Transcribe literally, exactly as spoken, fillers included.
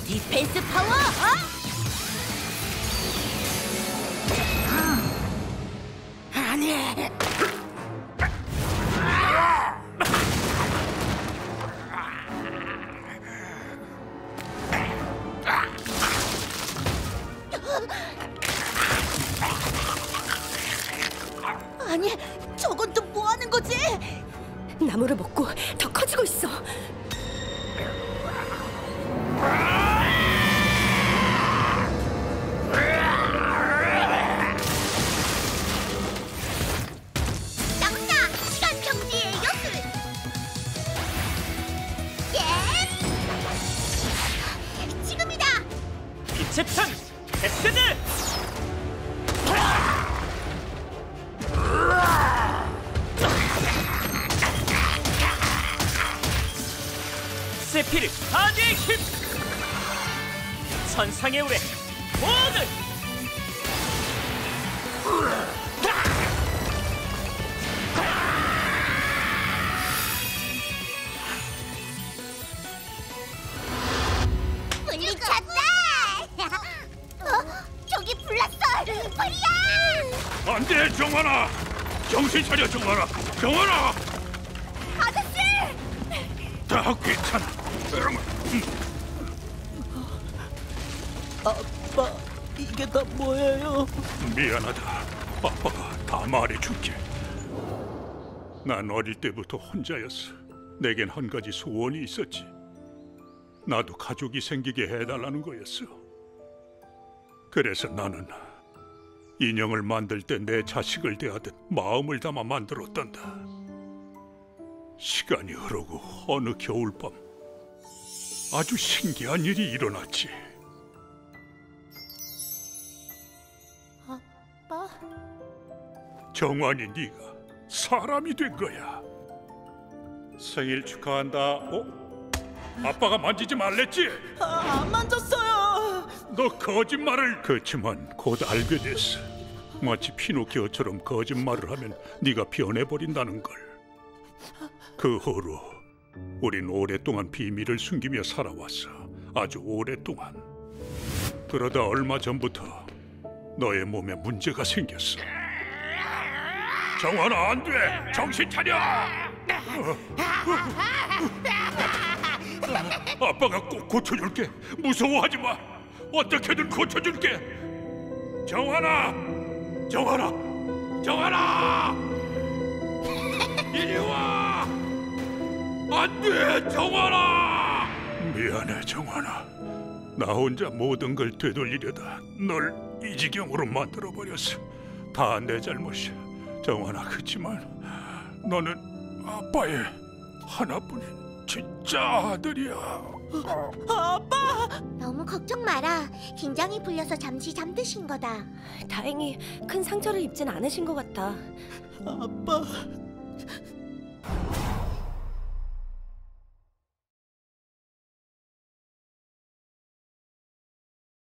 디펜스 파워! 어? 아니! 아니, 저건 또 뭐 하는 거지? 나무를 먹고 더 커지고 있어. 나온다! 시간 정지의 요술! 예! 지금이다! 빛의 편! 데스드! 세피르 파괴의 힘! 천상의 우레 모든! 물리쳤다! 어? 저기 불났어! 빨리야! 안 돼, 정환아! 정신 차려, 정환아! 정환아! 아저씨! 다 괜찮아. 아빠, 이게 다 뭐예요? 미안하다. 아빠가 다 말해줄게. 난 어릴 때부터 혼자였어. 내겐 한 가지 소원이 있었지. 나도 가족이 생기게 해달라는 거였어. 그래서 나는 인형을 만들 때 내 자식을 대하듯 마음을 담아 만들었단다. 시간이 흐르고 어느 겨울밤 아주 신기한 일이 일어났지. 아빠? 정환이 네가 사람이 된 거야. 생일 축하한다. 어? 아빠가 만지지 말랬지? 아, 안 만졌어요. 너 거짓말을. 그렇지만 곧 알게 됐어. 마치 피노키오처럼 거짓말을 하면 네가 변해버린다는 걸. 그 후로 우린 오랫동안 비밀을 숨기며 살아왔어. 아주 오랫동안. 그러다 얼마 전부터 너의 몸에 문제가 생겼어. 정환아, 안 돼! 정신 차려! 아빠가 꼭 고쳐줄게. 무서워하지 마. 어떻게든 고쳐줄게. 정환아! 정환아! 정환아! 이리 와! 안 돼, 정환아! 미안해, 정환아. 나 혼자 모든 걸 되돌리려다 널 이 지경으로 만들어버렸어. 다 내 잘못이야. 정환아, 그치만 너는 아빠의 하나뿐인 진짜 아들이야. 아빠! 너무 걱정 마라. 긴장이 풀려서 잠시 잠드신 거다. 다행히 큰 상처를 입진 않으신 것 같아. 아빠,